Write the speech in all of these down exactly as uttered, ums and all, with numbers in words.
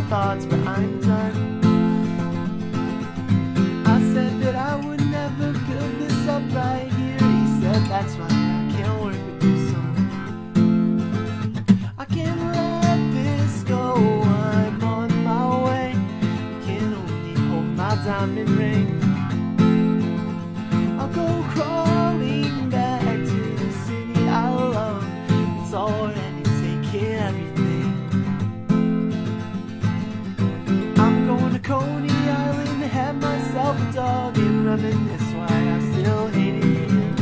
thoughts, but I'm done. I said that I would never build this up right here. He said that's why I can't work with you, son. I can't let this go, I'm on my way. I can only hold my diamond ring. I'll go crawling back to the city I love. It's already taking everything. I'm going to Coney Island to have myself a dog and reminisce why I still hated him.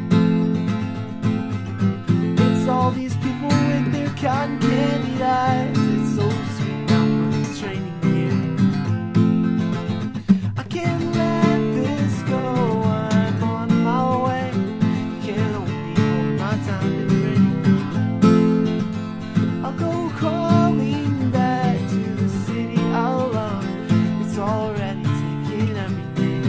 It's all these people with their cotton candy eyes. It's so sweet now for these training gear. I can't let this go, I'm on my way. Can only hold my diamond ring. I'll go crawling back to the city I love. It's already taking everything.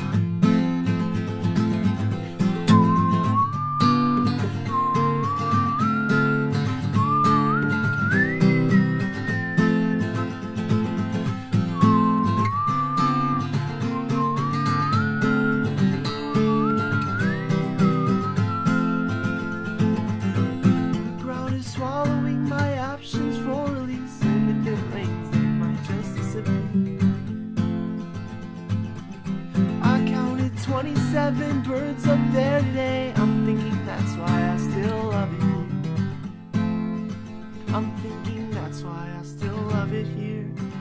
The ground is swallowing my options for release, and if it rains, they might just disappear. I counted twenty-seven birds up there today. I'm thinking that's why I still love it here. I'm thinking that's why I still love it here.